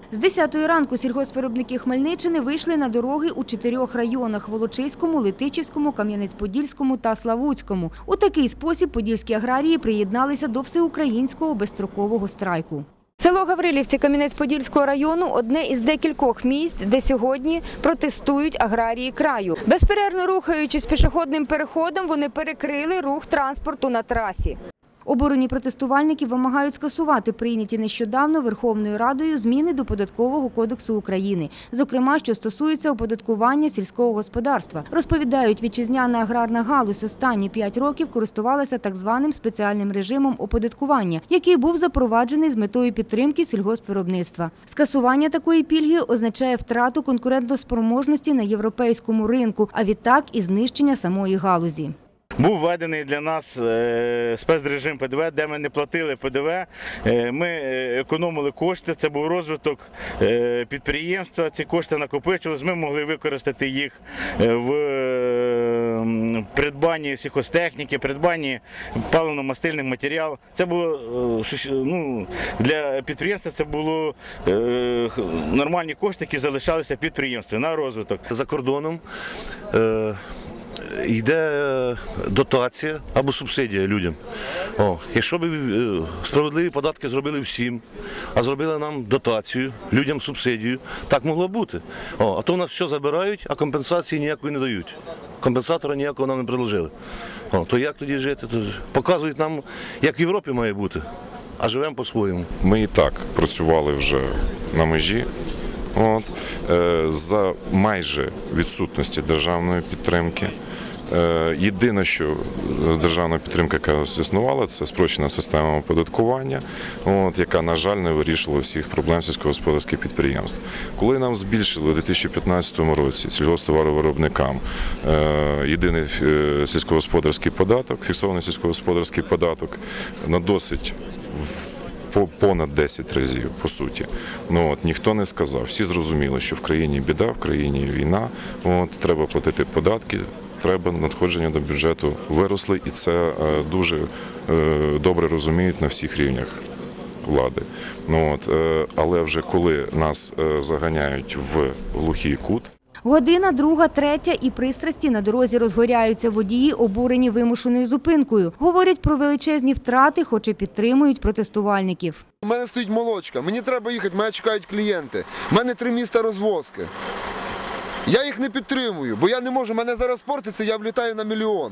З 10-ї ранку сільгоспвиробники Хмельниччини вийшли на дороги у 4 районах – Волочиському, Летичівському, Кам'янець-Подільському та Славутському. У такий спосіб подільські аграрії приєдналися до всеукраїнського безстрокового страйку. Село Гаврилівці Кам'янець-Подільського району – одне із декількох місць, де сьогодні протестують аграрії краю. Безперервно рухаючись пішохідним переходом, вони перекрили рух транспорту на трасі. Обурені протестувальники вимагають скасувати прийняті нещодавно Верховною Радою зміни до Податкового кодексу України, зокрема, що стосується оподаткування сільського господарства. Розповідають, вітчизняна аграрна галузь останні 5 років користувалася так званим спеціальним режимом оподаткування, який був запроваджений з метою підтримки сільгоспвиробництва. Скасування такої пільги означає втрату конкурентоспроможності на європейському ринку, а відтак і знищення самої галузі. Був введений для нас спецрежим ПДВ, де ми не платили ПДВ, ми економили кошти, це був розвиток підприємства, ці кошти накопичувалися, ми могли використати їх в придбанні сільхозтехніки, придбанні паливно-мастильних матеріалів. Це було, для підприємства це було нормальні кошти, які залишалися в підприємстві на розвиток. За кордоном йде дотація або субсидія людям. Якщо б справедливі податки зробили всім, а зробили нам дотацію, людям субсидію, так могло бути. А то в нас все забирають, а компенсації ніякої не дають. Компенсатора ніякого нам не предложили. То як тоді жити? Показують нам, як в Європі має бути, а живемо по-своєму. Ми і так працювали вже на межі. За майже відсутності державної підтримки. Єдине, що державна підтримка, яка існувала, це спрощена система оподаткування, яка, на жаль, не вирішила всіх проблем сільськогосподарських підприємств. Коли нам збільшили у 2015 році сільгосптоваровиробникам єдиний сільськогосподарський податок, фіксований сільськогосподарський податок на досить понад 10 разів, по суті. Ніхто не сказав. Всі зрозуміли, що в країні біда, в країні війна, треба платити податки, треба надходження до бюджету виросли, і це дуже добре розуміють на всіх рівнях влади. Але вже коли нас заганяють в глухий кут, година, друга, третя і пристрасті на дорозі розгоряються. Водії обурені вимушеною зупинкою. Говорять про величезні втрати, хоч і підтримують протестувальників. У мене стоїть молочка, мені треба їхати, мене чекають клієнти. У мене 3 міста розвозки. Я їх не підтримую, бо я не можу, мене зараз портиться, я влітаю на 1 мільйон.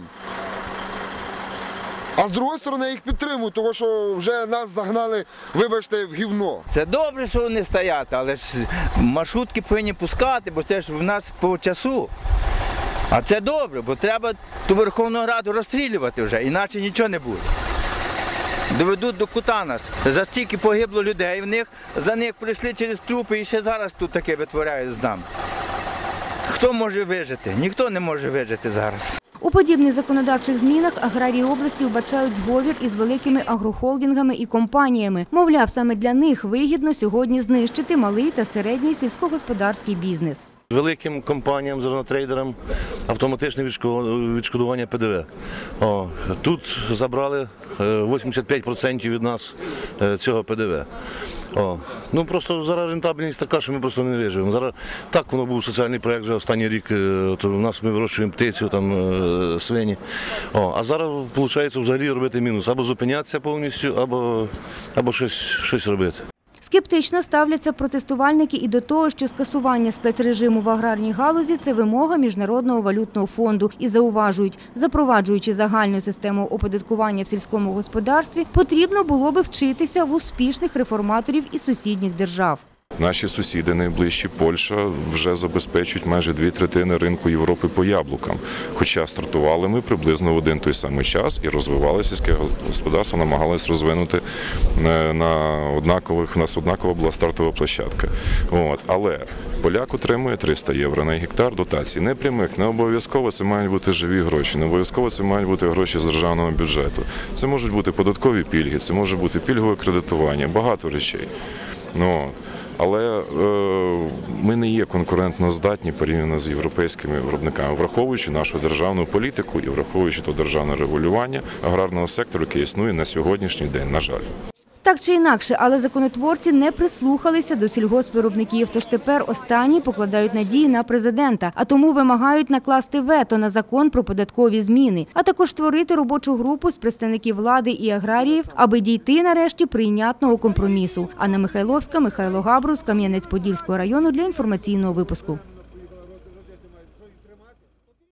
А з другої сторони я їх підтримую, тому що вже нас загнали, вибачте, в гівно. Це добре, що вони стоять, але ж маршрутки повинні пускати, бо це ж в нас по часу. А це добре, бо треба ту Верховну Раду розстрілювати вже, іначе нічого не буде. Доведуть до кута нас. За стільки погибло людей в них, за них прийшли через трупи і ще зараз тут таке витворяють з нами. Хто може вижити? Ніхто не може вижити зараз. У подібних законодавчих змінах аграрії області вбачають зговір із великими агрохолдингами і компаніями. Мовляв, саме для них вигідно сьогодні знищити малий та середній сільськогосподарський бізнес. Великим компаніям, зернотрейдерам автоматичне відшкодування ПДВ. Тут забрали 85% від нас цього ПДВ. Просто зараз рентабельність така, що ми просто не виживемо. Зараз так воно був соціальний проєкт вже останній рік. У нас ми вирощуємо птицю, свині. А зараз виходить взагалі робити мінус. Або зупинятися повністю, або щось робити. Скептично ставляться протестувальники і до того, що скасування спецрежиму в аграрній галузі – це вимога Міжнародного валютного фонду. І зауважують, запроваджуючи загальну систему оподаткування в сільському господарстві, потрібно було би вчитися в успішних реформаторів із сусідніх держав. Наші сусіди найближчі, Польща, вже забезпечують майже 2/3 ринку Європи по яблукам. Хоча стартували ми приблизно в один той самий час і розвивали сільське господарство, намагалися розвинути на однакових, у нас однакова була стартова площадка. Але поляк отримує 300 євро на гектар дотацій. Не прямих, не обов'язково це мають бути живі гроші, не обов'язково це мають бути гроші з державного бюджету. Це можуть бути податкові пільги, це може бути пільгове кредитування, багато речей. Але ми не є конкурентно здатні порівняно з європейськими виробниками, враховуючи нашу державну політику і враховуючи то державне регулювання аграрного сектору, яке існує на сьогоднішній день, на жаль. Так чи інакше, але законотворці не прислухалися до сільгоспвиробників, тож тепер останні покладають надії на президента, а тому вимагають накласти вето на закон про податкові зміни, а також створити робочу групу з представників влади і аграріїв, аби дійти нарешті прийнятного компромісу. Анна Михайловська, Михайло Габрус, Кам'янець-Подільського району для інформаційного випуску.